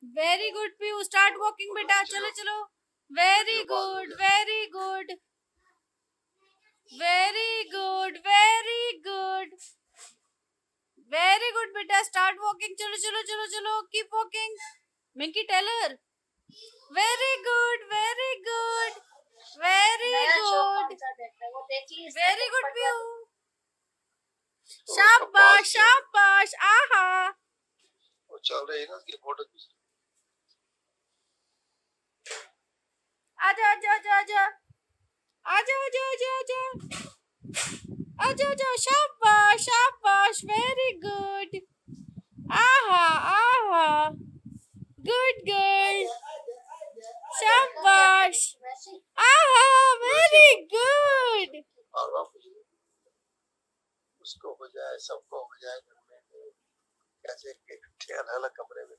Very good Piyu, start walking बेटा, चलो चलो। Very good very good very good very good very good बेटा, start walking, चलो चलो चलो चलो, keep walking. Minki Taylor, very good very good very good very good Piyu, शाबाश शाबाश, आहा। वो चल रही है ना, उसकी फोटो आजा आजा आजा आजा आजा आजा आजा आजा आजा आजा, शाबाश शाबाश, वेरी गुड, आहा आहा, गुड गर्ल, शाबाश, आहा, वेरी गुड। उसको हो जाए, सबको हो जाए, घर में कैसे अलग अलग कमरे में